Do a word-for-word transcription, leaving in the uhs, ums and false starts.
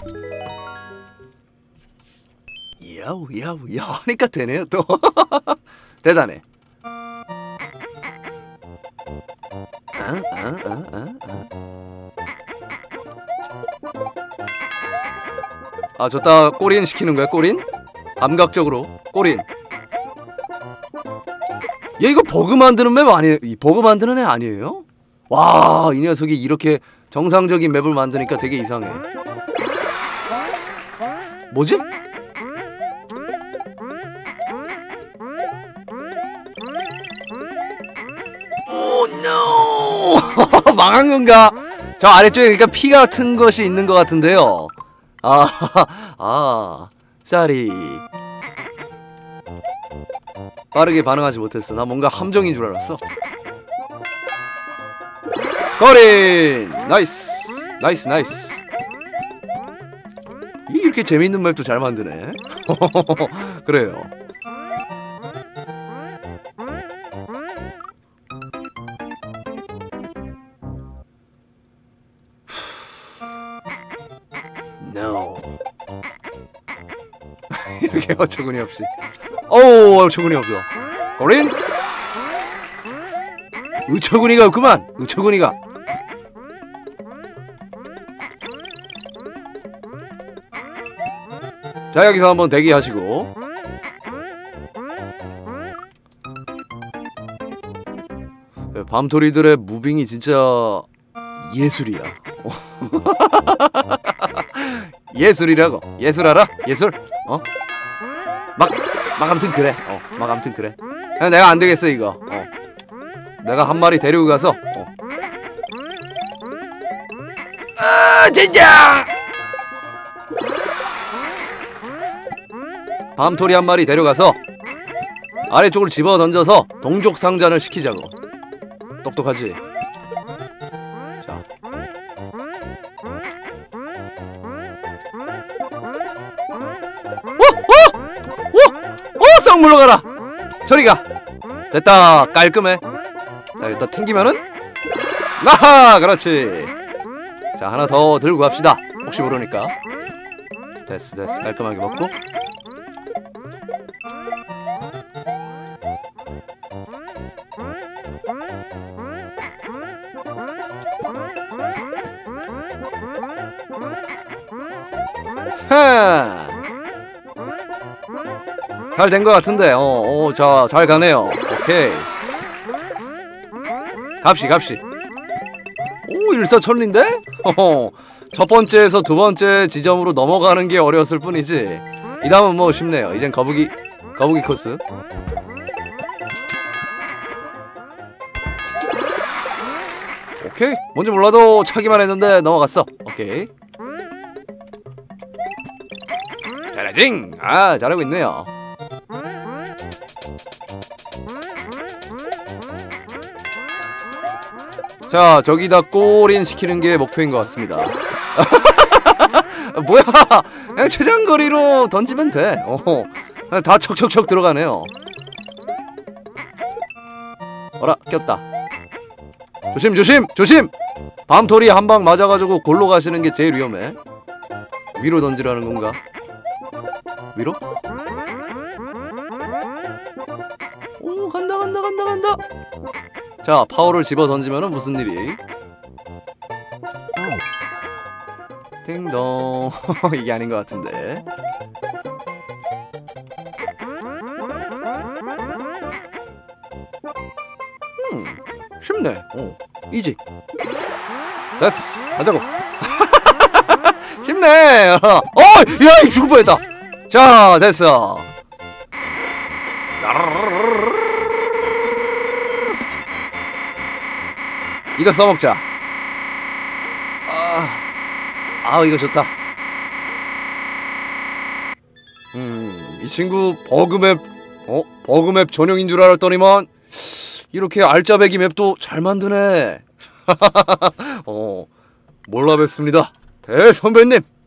야우 야우 야 하니까 되네요 또. 대단해. 아, 아, 아, 아, 아. 아, 저따 꼬린 시키는 거야, 꼬린? 감각적으로 꼬린. 얘 이거 버그 만드는 맵 아니에요? 이 버그 만드는 애 아니에요? 와, 이 녀석이 이렇게 정상적인 맵을 만드니까 되게 이상해. 뭐지? 오, 노! 망한 건가? 저 아래쪽에 그러니까 피 같은 것이 있는 것 같은데요. 아, 아, 쌀이 빠르게 반응하지 못했어. 나 뭔가 함정인 줄 알았어. 거린! 나이스! 나이스 나이스. 이렇게 재밌는 맵도 잘 만드네. 그래요. No. 이렇게 어처구니 없이. 어우, 어처구니 없어. 거린? 어처구니가 없구만. 어처구니가. 자, 여기서 한번 대기하시고. 밤토리들의 무빙이 진짜 예술이야. 예술이라고. 예술 알아? 예술? 어? 막, 막 아무튼 그래. 어, 막 아무튼 그래. 내가 안 되겠어 이거. 어. 내가 한 마리 데리고 가서. 어. 아, 진짜! 밤토리 한 마리 데려가서 아래쪽으로 집어 던져서 동족 상잔을 시키자고. 똑똑하지? 자. 썩 물러가라! 저리가! 됐다! 깔끔해. 자, 일단 튕기면은 나하! 그렇지. 자, 하나 더 들고 갑시다. 혹시 모르니까. 됐어 됐어. 깔끔하게 먹고. 하! 잘 된 것 같은데. 어, 어, 자, 잘 가네요. 오케이. 갑시, 갑시. 오, 일사천리인데? 허허. 첫 번째에서 두 번째 지점으로 넘어가는 게 어려웠을 뿐이지. 이 다음은 뭐 쉽네요. 이젠 거북이, 거북이 코스. 오케이. 뭔지 몰라도 차기만 했는데 넘어갔어. 오케이. 잘하징! 아, 잘하고 있네요. 자, 저기다 꼬린 시키는 게 목표인 것 같습니다. 뭐야? 그냥 최장거리로 던지면 돼. 어, 다 척척척 들어가네요. 어라, 꼈다. 조심, 조심, 조심! 밤토리 한 방 맞아가지고 골로 가시는 게 제일 위험해. 위로 던지라는 건가? 위로? 오, 간다, 간다, 간다, 간다! 자, 파워를 집어 던지면은 무슨 일이? 띵동. 이게 아닌 것 같은데. 음, 쉽네. 어, 이지. 됐어. 가자고. 쉽네. 어, 야, 죽을 뻔했다. 자, 됐어. 이거 써먹자. 아, 아, 이거 좋다. 음, 이 친구 버그맵, 어? 버그맵 전용인 줄 알았더니만 이렇게 알짜배기 맵도 잘 만드네. 어, 몰라 뵙습니다. 대선배님.